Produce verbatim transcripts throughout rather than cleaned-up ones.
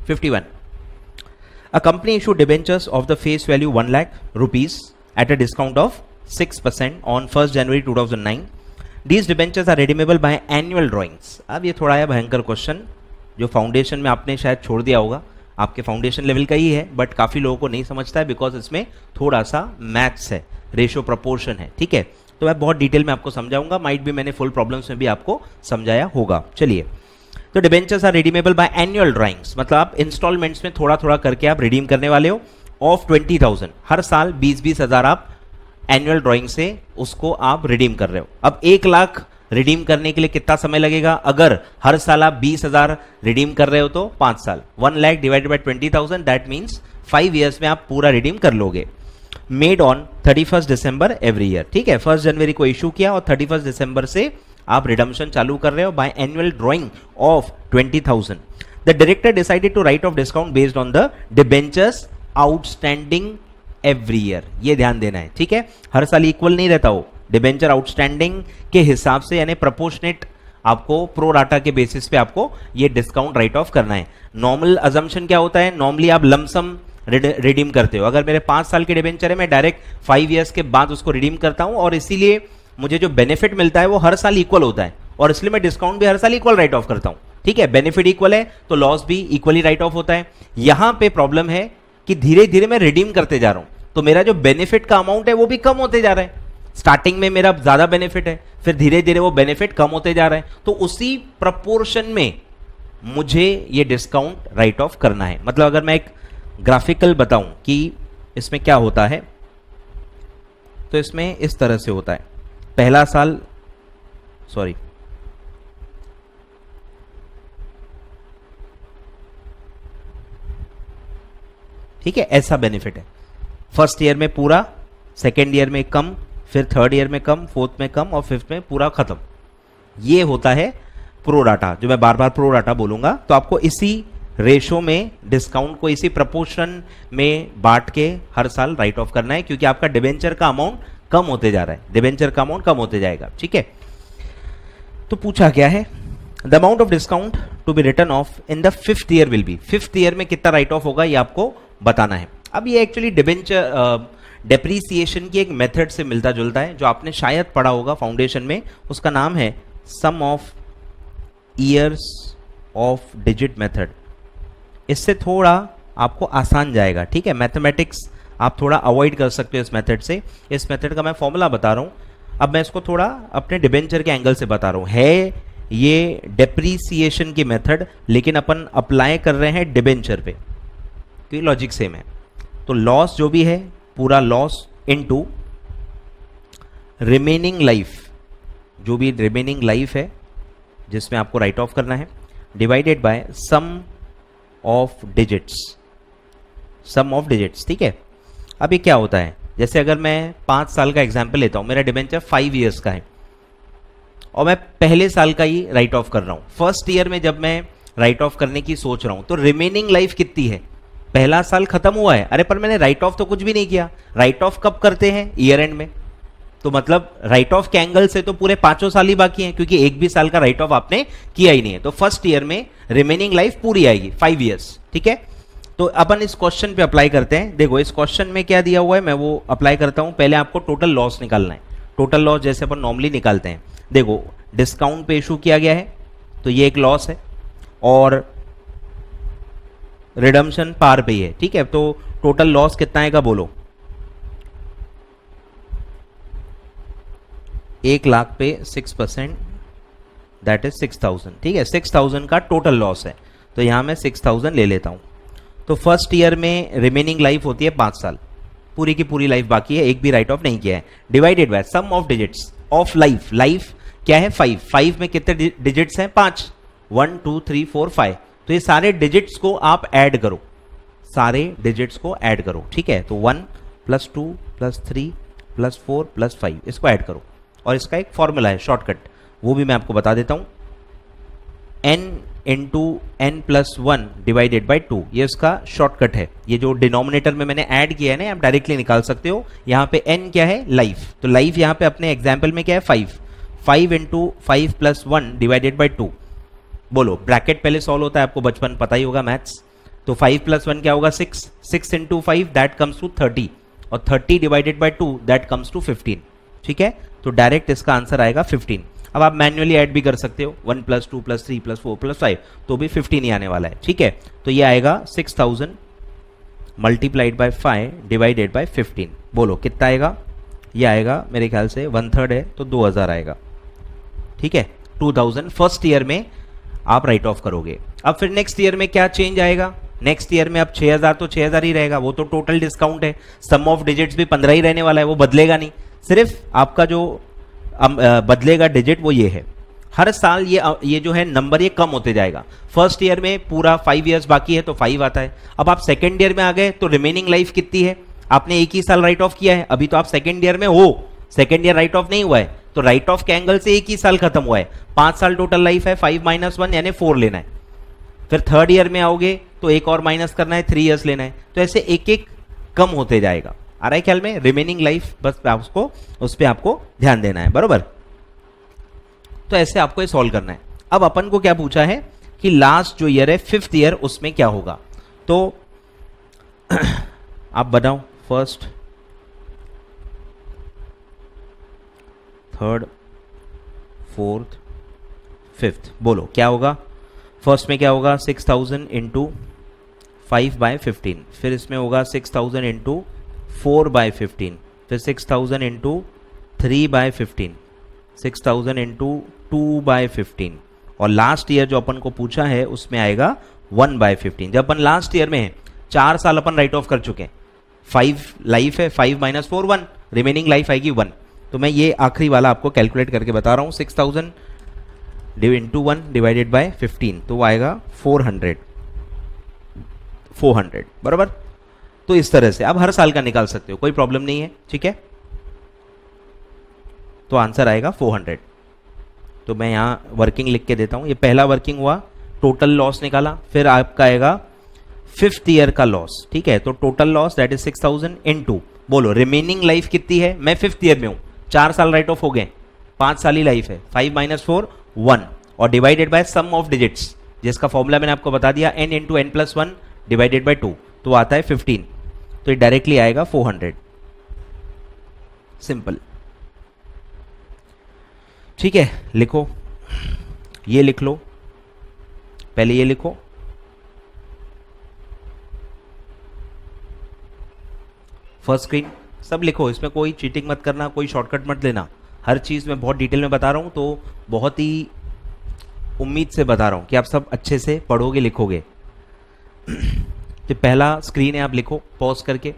Fifty one. A company issued debentures of the face value one lakh rupees at a discount of six percent on first January two thousand nine. These debentures are redeemable by annual drawings. अब ये थोड़ा है भयंकर question, जो foundation में आपने शायद छोड़ दिया होगा, आपके फाउंडेशन लेवल का ही है, बट काफ़ी लोगों को नहीं समझता है बिकॉज इसमें थोड़ा सा मैथ्स है, रेशियो प्रपोर्शन है. ठीक है, तो मैं बहुत डिटेल में आपको समझाऊंगा, माइट भी मैंने फुल प्रॉब्लम्स में भी आपको समझाया होगा. चलिए, तो debentures are redeemable by annual drawings, मतलब आप इंस्टॉलमेंट्स में थोड़ा थोड़ा करके आप रिडीम करने वाले हो. ऑफ ट्वेंटी थाउजेंड, हर साल बीस बीस हजार आप एनुअल ड्राइंग से उसको आप रिडीम कर रहे हो. अब एक लाख रिडीम करने के लिए कितना समय लगेगा? अगर हर साल आप बीस हजार रिडीम कर रहे हो तो पांच साल. One lakh divided by twenty thousand, that means five years में आप पूरा रिडीम कर लोगे. Made on thirty first December every year. ठीक है, फर्स्ट जनवरी को इशू किया और थर्टी फर्स्ट दिसंबर से आप रिडम्पशन चालू कर रहे हो by annual drawing of twenty thousand. The director decided to write off discount based on the debentures outstanding every year. ये ध्यान देना है. ठीक है, हर साल इक्वल नहीं रहता हो, डिबेंचर आउटस्टैंडिंग के हिसाब से, यानी प्रोपोर्शनेट आपको प्रो राटा के बेसिस पे आपको ये डिस्काउंट राइट ऑफ करना है. नॉर्मल अजम्पशन क्या होता है? नॉर्मली आप लमसम रिडीम करते हो. अगर मेरे पांच साल के डिबेंचर है, मैं डायरेक्ट फाइव ईयर्स के बाद उसको रिडीम करता हूं और इसीलिए मुझे जो बेनिफिट मिलता है वो हर साल इक्वल होता है और इसलिए मैं डिस्काउंट भी हर साल इक्वल राइट ऑफ करता हूं. ठीक है, बेनिफिट इक्वल है तो लॉस भी इक्वली राइट ऑफ होता है. यहां पे प्रॉब्लम है कि धीरे धीरे मैं रिडीम करते जा रहा हूं तो मेरा जो बेनिफिट का अमाउंट है वो भी कम होते जा रहा है. स्टार्टिंग में मेरा ज्यादा बेनिफिट है, फिर धीरे धीरे वो बेनिफिट कम होते जा रहा है, तो उसी प्रपोर्शन में मुझे ये डिस्काउंट राइट ऑफ करना है. मतलब अगर मैं एक ग्राफिकल बताऊं कि इसमें क्या होता है, तो इसमें इस तरह से होता है. पहला साल, सॉरी ठीक है, ऐसा बेनिफिट है. फर्स्ट ईयर में पूरा, सेकेंड ईयर में कम, फिर थर्ड ईयर में कम, फोर्थ में कम और फिफ्थ में पूरा खत्म. ये होता है प्रो डाटा, जो मैं बार बार प्रो डाटा बोलूंगा. तो आपको इसी रेशो में डिस्काउंट को इसी प्रपोर्शन में बांट के हर साल राइट ऑफ करना है, क्योंकि आपका डिबेंचर का अमाउंट कम होते जा रहा है. डिबेंचर का अमाउंट कम होते जाएगा. ठीक है, तो पूछा क्या है? The amount of discount to be return of in the fifth year will be. Fifth year में कितना राइट ऑफ होगा ये आपको बताना है. अब ये एक्चुअली डिबेंचर डेप्रीसिएशन की एक मेथड से मिलता जुलता है जो आपने शायद पढ़ा होगा फाउंडेशन में. उसका नाम है sum of years of digit method. इससे थोड़ा आपको आसान जाएगा. ठीक है, मैथमेटिक्स आप थोड़ा अवॉइड कर सकते हो इस मेथड से. इस मेथड का मैं फॉर्मूला बता रहा हूं. अब मैं इसको थोड़ा अपने डिबेंचर के एंगल से बता रहा हूं. है ये डेप्रीसिएशन की मेथड, लेकिन अपन अप्लाई कर रहे हैं डिबेंचर पे, तो लॉजिक सेम है. तो लॉस जो भी है पूरा लॉस इनटू रिमेनिंग लाइफ, जो भी रिमेनिंग लाइफ है जिसमें आपको राइट ऑफ करना है, divided by sum of digits. Sum of digits. ठीक है, अब ये क्या होता है? जैसे अगर मैं पांच साल का एग्जाम्पल लेता हूं, मेरा डिबेंचर फाइव ईयर्स का है और मैं पहले साल का ही राइट ऑफ कर रहा हूं. फर्स्ट ईयर में जब मैं राइट ऑफ करने की सोच रहा हूं तो रिमेनिंग लाइफ कितनी है? पहला साल खत्म हुआ है, अरे पर मैंने राइट ऑफ तो कुछ भी नहीं किया. राइट ऑफ कब करते हैं? ईयर एंड में. तो मतलब राइट ऑफ के एंगल से तो पूरे पांचों साल ही बाकी हैं, क्योंकि एक भी साल का राइट ऑफ आपने किया ही नहीं है. तो फर्स्ट ईयर में रिमेनिंग लाइफ पूरी आएगी, फाइव ईयर्स. ठीक है, तो अपन इस क्वेश्चन पे अप्लाई करते हैं. देखो इस क्वेश्चन में क्या दिया हुआ है, मैं वो अप्लाई करता हूं. पहले आपको टोटल लॉस निकालना है. टोटल लॉस जैसे अपन नॉर्मली निकालते हैं. देखो डिस्काउंट पे इशू किया गया है तो ये एक लॉस है और रिडम्पशन पार पे ही है. ठीक है, तो टोटल लॉस कितना आएगा बोलो? एक लाख पे six percent, that is six thousand. ठीक है, सिक्स थाउजेंड का टोटल लॉस है, तो यहां मैं सिक्स थाउजेंड ले लेता हूं. तो फर्स्ट ईयर में रिमेनिंग लाइफ होती है पांच साल, पूरी की पूरी लाइफ बाकी है, एक भी राइट ऑफ नहीं किया है. Divided by sum of digits of life. Life क्या है? फाइव. फाइव में कितने डिजिट्स हैं? पांच. One two three four five. तो ये सारे डिजिट्स को आप ऐड करो, सारे डिजिट्स को ऐड करो. ठीक है, तो one plus two plus three plus four plus five, इसको ऐड करो. और इसका एक फॉर्मूला है शॉर्टकट, वो भी मैं आपको बता देता हूं. N into n plus one divided by two, ये इसका शॉर्टकट है. ये जो डिनोमिनेटर में मैंने ऐड किया है ना, आप डायरेक्टली निकाल सकते हो. यहाँ पे एन क्या है? लाइफ. तो लाइफ यहाँ पे अपने एग्जाम्पल में क्या है? Five. Five into five plus one divided by two. बोलो, ब्रैकेट पहले सॉल्व होता है, आपको बचपन पता ही होगा मैथ्स. तो फाइव प्लस वन क्या होगा six, six into five that comes to thirty, और thirty divided by two that comes to fifteen. ठीक है, तो डायरेक्ट इसका आंसर आएगा फिफ्टीन। अब आप मैन्युअली ऐड भी कर सकते हो, one plus two plus three plus four plus five, तो भी फिफ्टीन ही आने वाला है। ठीक है, तो ये आएगा six thousand multiplied by five divided by fifteen. बोलो कितना आएगा? ये आएगा मेरे ख्याल से वन थर्ड है तो दो हज़ार आएगा। ठीक है, टू थाउजेंड फर्स्ट ईयर में आप राइट ऑफ करोगे। अब फिर नेक्स्ट ईयर में क्या चेंज आएगा? नेक्स्ट ईयर में अब छह हज़ार तो छह हज़ार ही रहेगा, वो तो टोटल डिस्काउंट है, सम ऑफ डिजिट्स भी पंद्रह ही रहने वाला है, वो बदलेगा नहीं। सिर्फ आपका जो बदलेगा डिजिट वो ये है, हर साल ये ये जो है नंबर ये कम होते जाएगा। फर्स्ट ईयर में पूरा फाइव इयर्स बाकी है तो फाइव आता है। अब आप सेकेंड ईयर में आ गए तो रिमेनिंग लाइफ कितनी है? आपने एक ही साल राइट ऑफ किया है, अभी तो आप सेकेंड ईयर में हो, सेकेंड ईयर राइट ऑफ नहीं हुआ है, तो राइट ऑफ के एंगल से एक ही साल खत्म हुआ है। पांच साल टोटल लाइफ है, फाइव माइनस वन यानी फोर लेना है। फिर थर्ड ईयर में आओगे तो एक और माइनस करना है, थ्री इयर्स लेना है। तो ऐसे एक एक कम होते जाएगा। आ रहा है ख्याल में? रिमेनिंग लाइफ बस उसको उस पर आपको ध्यान देना है, बरोबर। तो ऐसे आपको ये सॉल्व करना है। अब अपन को क्या पूछा है कि लास्ट जो ईयर है फिफ्थ ईयर, उसमें क्या होगा। तो आप बनाओ फर्स्ट, थर्ड, फोर्थ, फिफ्थ। बोलो क्या होगा? फर्स्ट में क्या होगा? Six thousand into five by fifteen, फिर इसमें होगा six thousand into four by fifteen, फिर six thousand into three by fifteen, six thousand into two by fifteen, और लास्ट ईयर जो अपन को पूछा है उसमें आएगा वन बाय फिफ्टीन। जब अपन लास्ट ईयर में है, चार साल अपन राइट ऑफ कर चुके हैं, फाइव लाइफ है, five minus four one, remaining life आएगी वन। तो मैं ये आखिरी वाला आपको कैलकुलेट करके बता रहा हूँ, six thousand into one divided by fifteen, तो वो आएगा फोर हंड्रेड, फोर हंड्रेड बराबर। तो इस तरह से आप हर साल का निकाल सकते हो, कोई प्रॉब्लम नहीं है। ठीक है, तो आंसर आएगा फोर हंड्रेड। तो मैं यहाँ वर्किंग लिख के देता हूँ। ये पहला वर्किंग हुआ, टोटल लॉस निकाला, फिर आपका आएगा फिफ्थ ईयर का लॉस। ठीक है, तो total loss that is six thousand into, बोलो रिमेनिंग लाइफ कितनी है? मैं फिफ्थ ईयर में हूँ, चार साल राइट ऑफ हो गए, पांच साल ही लाइफ है, फाइव माइनस फोर वन, और divided by sum of digits, जिसका फॉर्मूला मैंने आपको बता दिया, n into n plus one divided by two, तो आता है फिफ्टीन। तो ये डायरेक्टली आएगा फोर हंड्रेड, सिंपल। ठीक है, लिखो, ये लिख लो, पहले ये लिखो, फर्स्ट स्क्रीन सब लिखो, इसमें कोई चीटिंग मत करना, कोई शॉर्टकट मत लेना, हर चीज में बहुत डिटेल में बता रहा हूं, तो बहुत ही उम्मीद से बता रहा हूं कि आप सब अच्छे से पढ़ोगे लिखोगे। तो पहला स्क्रीन है, आप लिखो पॉज करके।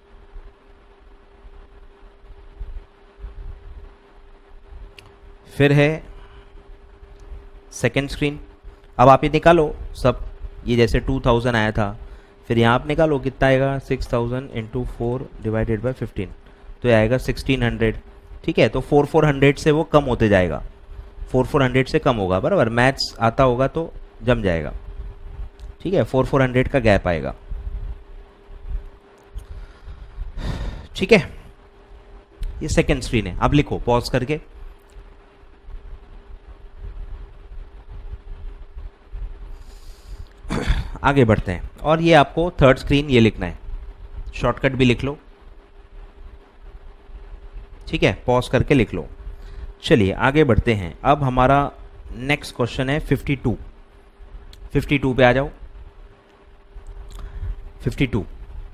फिर है सेकेंड स्क्रीन। अब आप ये निकालो सब, ये जैसे टू थाउजेंड आया था, फिर यहाँ आप निकालो कितना आएगा, six thousand into four divided by fifteen, तो ये आएगा सिक्सटीन हंड्रेड। ठीक है, तो फोर फोर हंड्रेड से वो कम होते जाएगा, फोर फोर हंड्रेड से कम होगा, बराबर। मैथ्स आता होगा तो जम जाएगा। ठीक है, फोर फोर हंड्रेड का गैप आएगा। ठीक है, ये सेकेंड स्क्रीन है। अब लिखो पॉज करके। आगे बढ़ते हैं, और ये आपको थर्ड स्क्रीन ये लिखना है, शॉर्टकट भी लिख लो। ठीक है, पॉज करके लिख लो। चलिए आगे बढ़ते हैं। अब हमारा नेक्स्ट क्वेश्चन है फिफ्टी टू। फिफ्टी टू पे आ जाओ। Fifty two,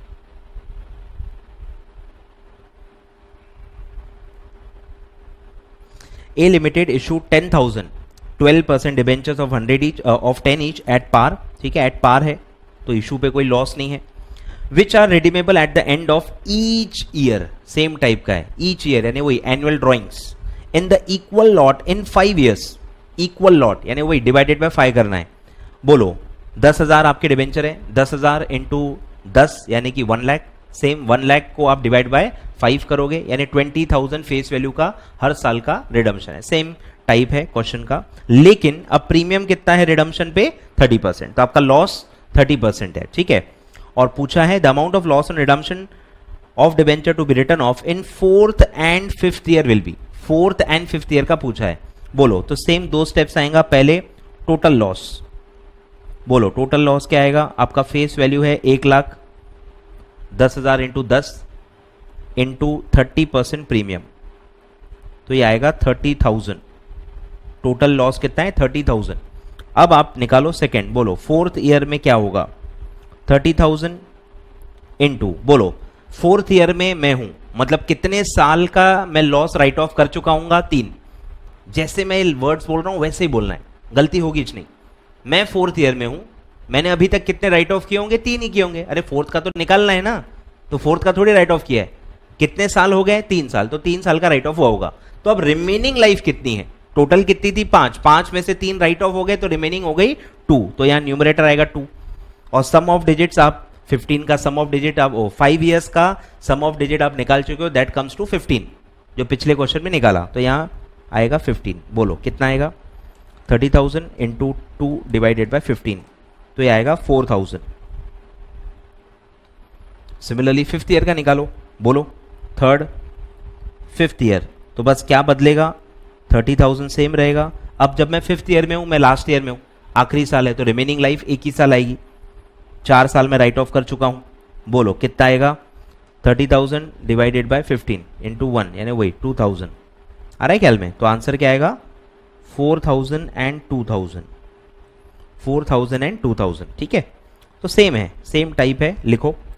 a limited issue ten thousand twelve percent debentures of hundred each of ten each at par. ठीक है, एट पार है तो इशू पे कोई लॉस नहीं है। Which are redeemable at the end of each year, same type का है, ईच ईयर यानी वही annual drawings in the equal lot in five years. Equal lot यानी वही डिवाइडेड बाय फाइव करना है। बोलो दस हजार आपके डिबेंचर है, दस हजार इंटू दस यानी कि one lakh, same one lakh को आप डिवाइड बाय फाइव करोगे यानी ट्वेंटी थाउजेंड फेस वैल्यू का हर साल का रिडम्पशन है। सेम टाइप है क्वेश्चन का, लेकिन अब प्रीमियम कितना है रिडम्पशन पे, थर्टी परसेंट, तो आपका लॉस थर्टी परसेंट है। ठीक है, और पूछा है the amount of loss on redemption of debenture to be return of in fourth and fifth year will be. Fourth and fifth year का पूछा है। बोलो, तो सेम दो स्टेप्स आएगा। पहले टोटल लॉस, बोलो टोटल लॉस क्या आएगा, आपका फेस वैल्यू है एक लाख, दस हजार इंटू दस इंटू थर्टी परसेंट प्रीमियम, तो ये आएगा थर्टी थाउजेंड। टोटल लॉस कितना है, थर्टी थाउजेंड। अब आप निकालो सेकेंड, बोलो फोर्थ ईयर में क्या होगा, थर्टी थाउजेंड इंटू, बोलो फोर्थ ईयर में मैं हूं, मतलब कितने साल का मैं लॉस राइट ऑफ कर चुका हूंगा, तीन। जैसे मैं वर्ड्स बोल रहा हूं वैसे ही बोलना है, गलती होगी नहीं। मैं फोर्थ ईयर में हूं, मैंने अभी तक कितने राइट ऑफ किए होंगे, तीन ही किए होंगे। अरे फोर्थ का तो निकालना है ना, तो फोर्थ का थोड़ी राइट ऑफ किया है। कितने साल हो गए, तीन साल, तो तीन साल का राइट ऑफ हुआ होगा। तो अब रिमेनिंग लाइफ कितनी है, टोटल कितनी थी, पांच, पांच में से तीन राइट ऑफ हो गए, तो रिमेनिंग हो गई टू, तो यहां न्यूमरेटर आएगा टू। और सम ऑफ डिजिट्स आप फिफ्टीन का सम ऑफ डिजिट आप ओ फाइव ईयर्स का सम ऑफ डिजिट आप निकाल चुके हो, दैट कम्स टू फिफ्टीन, जो पिछले क्वेश्चन में निकाला, तो यहां आएगा फिफ्टीन। बोलो कितना आएगा, thirty thousand into two divided by fifteen, तो ये आएगा four thousand. Similarly fifth year का निकालो, बोलो थर्ड फिफ्थ ईयर, तो बस क्या बदलेगा, थर्टी थाउजेंड सेम रहेगा। अब जब मैं फिफ्थ ईयर में हूं, मैं लास्ट ईयर में हूं, आखिरी साल है, तो रिमेनिंग लाइफ एक ही साल आएगी। चार साल में राइट ऑफ कर चुका हूं, बोलो कितना आएगा, thirty thousand divided by fifteen into one, यानी वही टू थाउजेंड आ रहा है ख्याल में। तो आंसर क्या आएगा, four thousand and two thousand, four thousand and two thousand. ठीक है, तो सेम है, सेम टाइप है, लिखो।